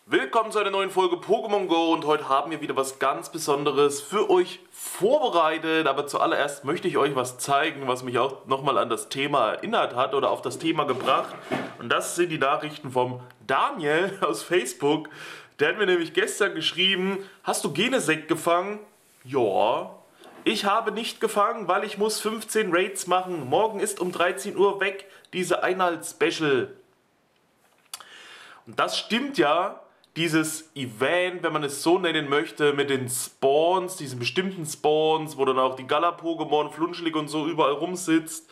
Willkommen zu einer neuen Folge Pokémon Go und heute haben wir wieder was ganz Besonderes für euch vorbereitet. Aber zuallererst möchte ich euch was zeigen, was mich auch nochmal an das Thema erinnert hat oder auf das Thema gebracht. Und das sind die Nachrichten vom Daniel aus Facebook. Der hat mir nämlich gestern geschrieben, hast du Genesect gefangen? Ja. Ich habe nicht gefangen, weil ich muss 15 Raids machen. Morgen ist um 13 Uhr weg, diese Einheit-Special. Und das stimmt ja. Dieses Event, wenn man es so nennen möchte, mit den Spawns, diesen bestimmten Spawns, wo dann auch die Gala-Pokémon, Flunschlig und so überall rumsitzt,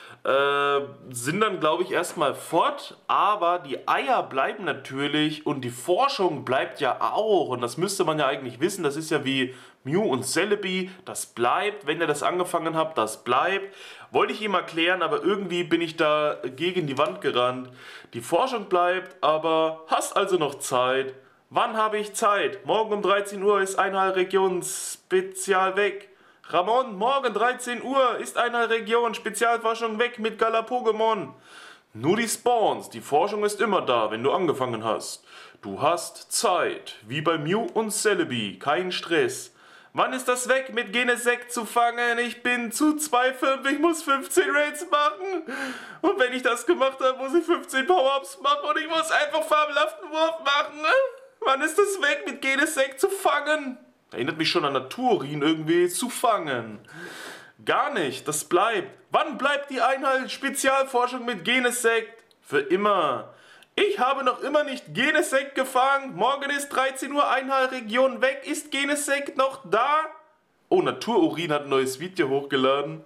sind dann, glaube ich, erstmal fort. Aber die Eier bleiben natürlich und die Forschung bleibt ja auch. Und das müsste man ja eigentlich wissen. Das ist ja wie Mew und Celebi. Das bleibt, wenn ihr das angefangen habt, das bleibt. Wollte ich ihm erklären, aber irgendwie bin ich da gegen die Wand gerannt. Die Forschung bleibt, aber hast also noch Zeit. Wann habe ich Zeit? Morgen um 13 Uhr ist eine Region Spezial weg. Ramon, morgen 13 Uhr ist eine Region Spezialforschung weg mit Gala-Pokémon. Nur die Spawns, die Forschung ist immer da, wenn du angefangen hast. Du hast Zeit, wie bei Mew und Celebi, kein Stress. Wann ist das weg mit Genesect zu fangen? Ich bin zu 2,5, ich muss 15 Raids machen. Und wenn ich das gemacht habe, muss ich 15 Power-Ups machen und ich muss einfach fabelhaften Wurf machen. Wann ist das weg mit Genesect zu fangen? Erinnert mich schon an Naturin irgendwie, zu fangen. Gar nicht, das bleibt. Wann bleibt die Einheit Spezialforschung mit Genesect? Für immer. Ich habe noch immer nicht Genesect gefangen. Morgen ist 13 Uhr, Einheit Region weg. Ist Genesect noch da? Oh, Naturin hat ein neues Video hochgeladen.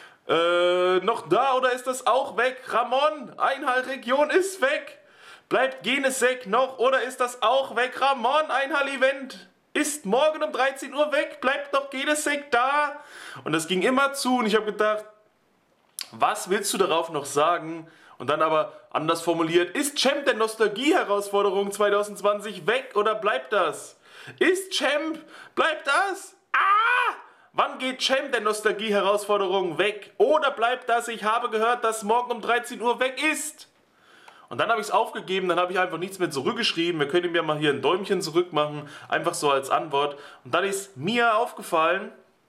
Noch da oder ist das auch weg? Ramon, Einheit Region ist weg. Bleibt Genesect noch oder ist das auch weg? Ramon, Einheit Event ist morgen um 13 Uhr weg, bleibt noch Genesect da. Und das ging immer zu und ich habe gedacht, was willst du darauf noch sagen? Und dann aber anders formuliert, ist Champ der Nostalgie-Herausforderung 2020 weg oder bleibt das? Ist Champ, bleibt das? Ah! Wann geht Champ der Nostalgie-Herausforderung weg? Oder bleibt das? Ich habe gehört, dass morgen um 13 Uhr weg ist. Und dann habe ich es aufgegeben, dann habe ich einfach nichts mehr zurückgeschrieben. Wir können mir mal hier ein Däumchen zurück machen, einfach so als Antwort. Und dann ist mir aufgefallen,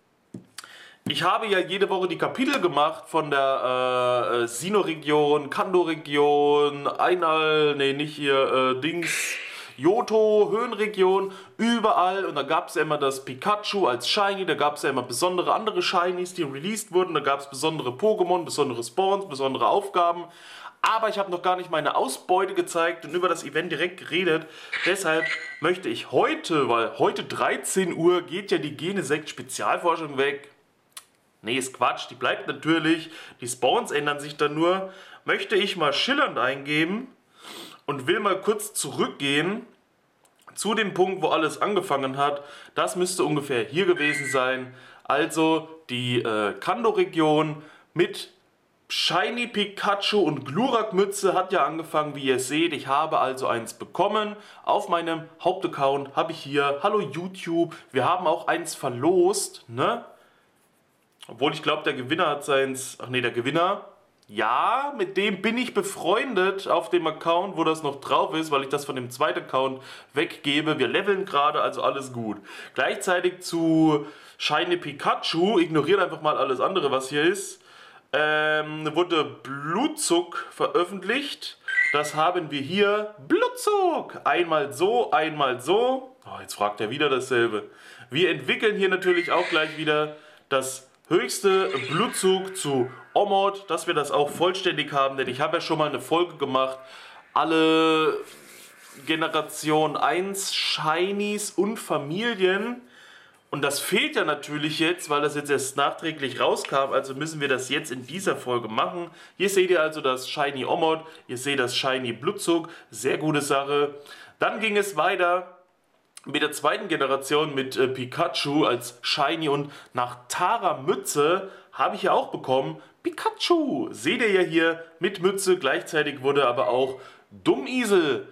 ich habe ja jede Woche die Kapitel gemacht von der Sinnoh-Region, Kanto-Region, Johto, Höhenregion, überall. Und da gab es ja immer das Pikachu als Shiny, da gab es ja immer besondere andere Shinies, die released wurden. Da gab es besondere Pokémon, besondere Spawns, besondere Aufgaben. Aber ich habe noch gar nicht meine Ausbeute gezeigt und über das Event direkt geredet. Deshalb möchte ich heute, weil heute 13 Uhr geht ja die Genesect Spezialforschung weg. Nee, ist Quatsch, die bleibt natürlich. Die Spawns ändern sich dann nur. Möchte ich mal schillernd eingeben und will mal kurz zurückgehen zu dem Punkt, wo alles angefangen hat. Das müsste ungefähr hier gewesen sein. Also die Kanto-Region mit Shiny Pikachu und Glurak-Mütze hat ja angefangen, wie ihr seht. Ich habe also eins bekommen. Auf meinem Hauptaccount habe ich hier, hallo YouTube, wir haben auch eins verlost, ne? Obwohl ich glaube, der Gewinner hat seins, ach nee, der Gewinner, ja, mit dem bin ich befreundet auf dem Account, wo das noch drauf ist, weil ich das von dem zweiten Account weggebe. Wir leveln gerade, also alles gut. Gleichzeitig zu Shiny Pikachu, ignoriert einfach mal alles andere, was hier ist. Wurde Blutzuck veröffentlicht. Das haben wir hier. Blutzuck! Einmal so, einmal so. Oh, jetzt fragt er wieder dasselbe. Wir entwickeln hier natürlich auch gleich wieder das höchste Blutzuck zu Omod, dass wir das auch vollständig haben. Denn ich habe ja schon mal eine Folge gemacht. Alle Generation 1 Shinies und Familien. Und das fehlt ja natürlich jetzt, weil das jetzt erst nachträglich rauskam, also müssen wir das jetzt in dieser Folge machen. Hier seht ihr also das Shiny Omod, ihr seht das Shiny Blutzuck, sehr gute Sache. Dann ging es weiter mit der zweiten Generation mit Pikachu als Shiny und nach Tara Mütze habe ich ja auch bekommen Pikachu. Seht ihr ja hier mit Mütze, gleichzeitig wurde aber auch Dummisel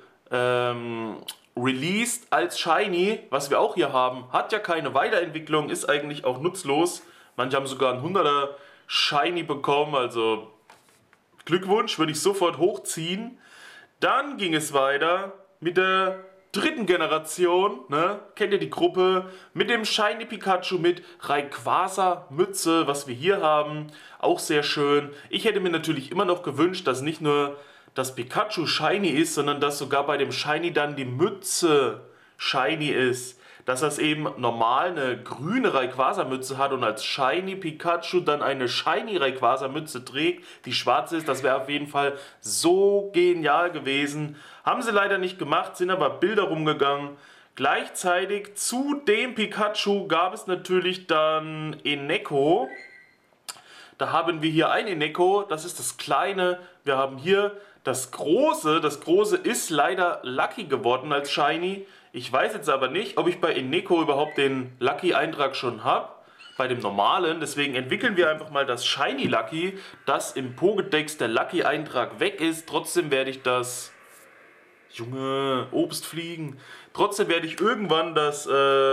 released als Shiny, was wir auch hier haben, hat ja keine Weiterentwicklung, ist eigentlich auch nutzlos. Manche haben sogar einen 100er Shiny bekommen, also Glückwunsch, würde ich sofort hochziehen. Dann ging es weiter mit der dritten Generation, ne? Kennt ihr die Gruppe? Mit dem Shiny Pikachu mit Rayquaza Mütze, was wir hier haben. Auch sehr schön. Ich hätte mir natürlich immer noch gewünscht, dass nicht nur das Pikachu Shiny ist, sondern dass sogar bei dem Shiny dann die Mütze Shiny ist. Dass das eben normal eine grüne Rayquaza-Mütze hat und als Shiny Pikachu dann eine Shiny Rayquaza-Mütze trägt, die schwarz ist. Das wäre auf jeden Fall so genial gewesen. Haben sie leider nicht gemacht, sind aber Bilder rumgegangen. Gleichzeitig zu dem Pikachu gab es natürlich dann Eneko. Da haben wir hier ein Eneko, das ist das kleine. Wir haben hier das große. Das große ist leider Lucky geworden als Shiny. Ich weiß jetzt aber nicht, ob ich bei Eneko überhaupt den Lucky-Eintrag schon habe. Bei dem normalen. Deswegen entwickeln wir einfach mal das Shiny Lucky, dass im Pokédex der Lucky-Eintrag weg ist. Trotzdem werde ich das... Junge, Obstfliegen. Trotzdem werde ich irgendwann das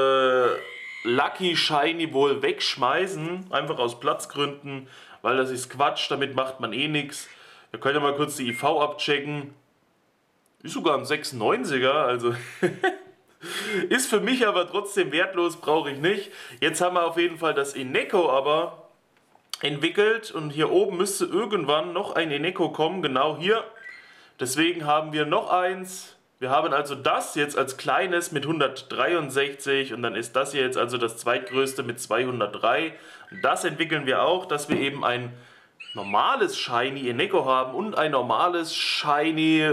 Lucky Shiny wohl wegschmeißen. Einfach aus Platzgründen. Weil das ist Quatsch, damit macht man eh nichts. Wir können ja mal kurz die IV abchecken. Ist sogar ein 96er, also... Ist für mich aber trotzdem wertlos, brauche ich nicht. Jetzt haben wir auf jeden Fall das Eneko aber entwickelt und hier oben müsste irgendwann noch ein Eneko kommen, genau hier. Deswegen haben wir noch eins. Wir haben also das jetzt als kleines mit 163 und dann ist das hier jetzt also das zweitgrößte mit 203. Und das entwickeln wir auch, dass wir eben ein normales Shiny Eneko haben und ein normales Shiny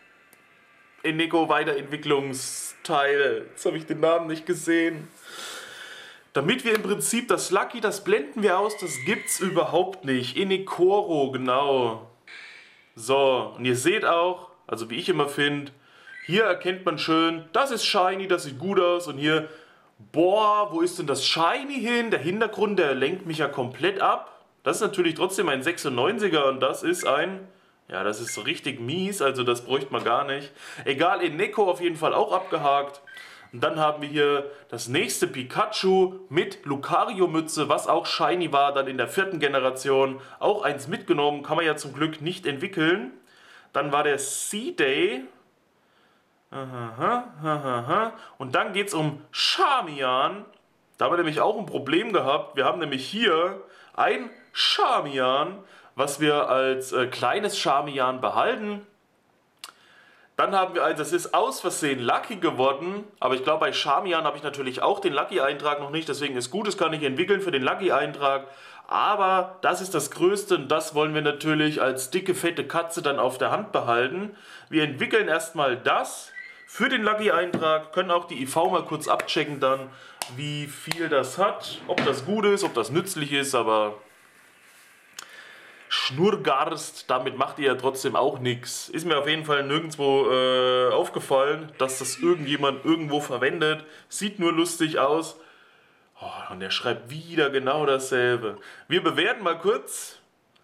Eneko Weiterentwicklungsteil. Jetzt habe ich den Namen nicht gesehen. Damit wir im Prinzip das Lucky, das blenden wir aus, das gibt's überhaupt nicht. Enekoro, genau. So, und ihr seht auch, also wie ich immer finde, hier erkennt man schön, das ist Shiny, das sieht gut aus. Und hier, boah, wo ist denn das Shiny hin? Der Hintergrund, der lenkt mich ja komplett ab. Das ist natürlich trotzdem ein 96er und das ist ein... Ja, das ist so richtig mies, also das bräuchte man gar nicht. Egal, Eneko auf jeden Fall auch abgehakt. Und dann haben wir hier das nächste Pikachu mit Lucario-Mütze, was auch Shiny war, dann in der 4. Generation. Auch eins mitgenommen, kann man ja zum Glück nicht entwickeln. Dann war der C-Day. Und dann geht es um Charmian. Da haben wir nämlich auch ein Problem gehabt. Wir haben nämlich hier ein Charmian, was wir als kleines Charmian behalten. Dann haben wir eins, das ist aus Versehen Lucky geworden, aber ich glaube bei Charmian habe ich natürlich auch den Lucky-Eintrag noch nicht, deswegen ist gut, das kann ich entwickeln für den Lucky-Eintrag. Aber das ist das Größte und das wollen wir natürlich als dicke, fette Katze dann auf der Hand behalten. Wir entwickeln erstmal das für den Lucky-Eintrag, können auch die IV mal kurz abchecken dann, wie viel das hat, ob das gut ist, ob das nützlich ist, aber... Schnurrgarst, damit macht ihr ja trotzdem auch nichts. Ist mir auf jeden Fall nirgendwo aufgefallen, dass das irgendjemand irgendwo verwendet. Sieht nur lustig aus. Oh, und der schreibt wieder genau dasselbe. Wir bewerten mal kurz.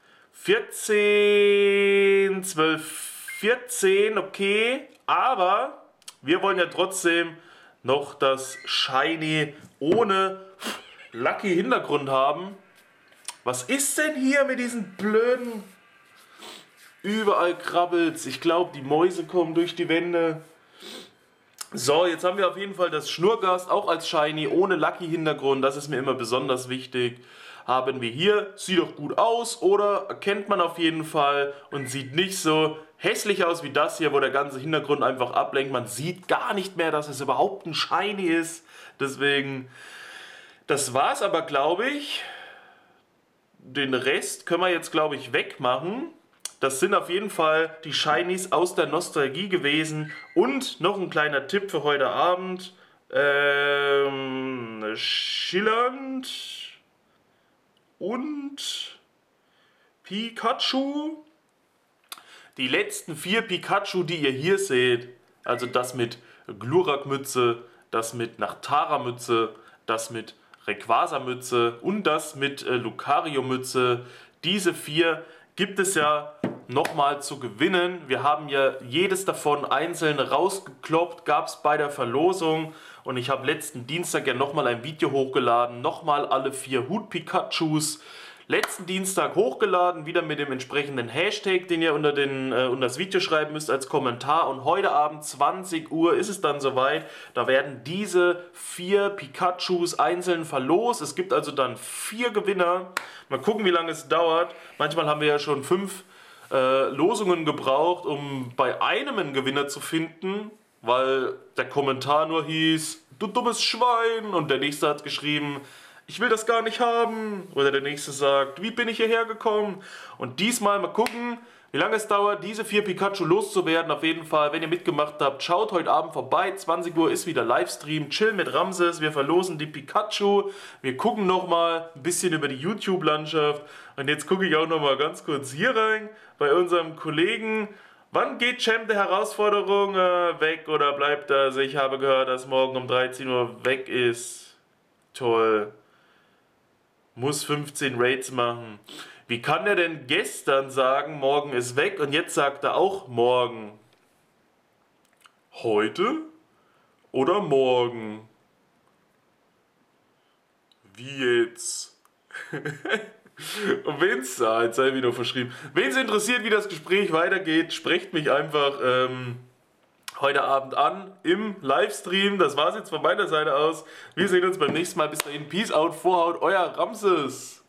14, 12, 14, okay. Aber wir wollen ja trotzdem noch das Shiny ohne Lucky Hintergrund haben. Was ist denn hier mit diesen blöden... Überall krabbelt's. Ich glaube, die Mäuse kommen durch die Wände. So, jetzt haben wir auf jeden Fall das Schnurrgast, auch als Shiny, ohne Lucky-Hintergrund. Das ist mir immer besonders wichtig. Haben wir hier. Sieht doch gut aus, oder? Erkennt man auf jeden Fall. Und sieht nicht so hässlich aus wie das hier, wo der ganze Hintergrund einfach ablenkt. Man sieht gar nicht mehr, dass es überhaupt ein Shiny ist. Deswegen, das war's aber, glaube ich. Den Rest können wir jetzt, glaube ich, wegmachen. Das sind auf jeden Fall die Shinies aus der Nostalgie gewesen. Und noch ein kleiner Tipp für heute Abend. Schillernd und Pikachu. Die letzten 4 Pikachu, die ihr hier seht, also das mit Glurak-Mütze, das mit Nachtara-Mütze, das mit Rayquaza-Mütze und das mit Lucario-Mütze. Diese 4 gibt es ja nochmal zu gewinnen. Wir haben ja jedes davon einzeln rausgekloppt, gab es bei der Verlosung. Und ich habe letzten Dienstag ja nochmal ein Video hochgeladen. Nochmal alle 4 Hut-Pikachus. letzten Dienstag hochgeladen, wieder mit dem entsprechenden Hashtag, den ihr unter das Video schreiben müsst als Kommentar. Und heute Abend 20 Uhr ist es dann soweit. Da werden diese 4 Pikachus einzeln verlost. Es gibt also dann 4 Gewinner. Mal gucken, wie lange es dauert. Manchmal haben wir ja schon 5 Losungen gebraucht, um bei einem einen Gewinner zu finden, weil der Kommentar nur hieß, du dummes Schwein, und der nächste hat geschrieben, ich will das gar nicht haben, oder der nächste sagt, wie bin ich hierher gekommen? Und diesmal mal gucken, wie lange es dauert, diese 4 Pikachu loszuwerden. Auf jeden Fall, wenn ihr mitgemacht habt, schaut heute Abend vorbei. 20 Uhr ist wieder Livestream. Chill mit Ramses. Wir verlosen die Pikachu. Wir gucken nochmal ein bisschen über die YouTube-Landschaft. Und jetzt gucke ich auch nochmal ganz kurz hier rein bei unserem Kollegen. Wann geht Champ der Herausforderung weg oder bleibt er? Also ich habe gehört, dass morgen um 13 Uhr weg ist. Toll. Muss 15 Raids machen. Wie kann er denn gestern sagen, morgen ist weg, und jetzt sagt er auch morgen? Heute oder morgen? Wie jetzt? Und wen's, jetzt sei wieder verschrieben. Wen es interessiert, wie das Gespräch weitergeht, sprecht mich einfach heute Abend an im Livestream. Das war's jetzt von meiner Seite aus. Wir sehen uns beim nächsten Mal. Bis dahin. Peace out, Vorhaut, euer Ramses.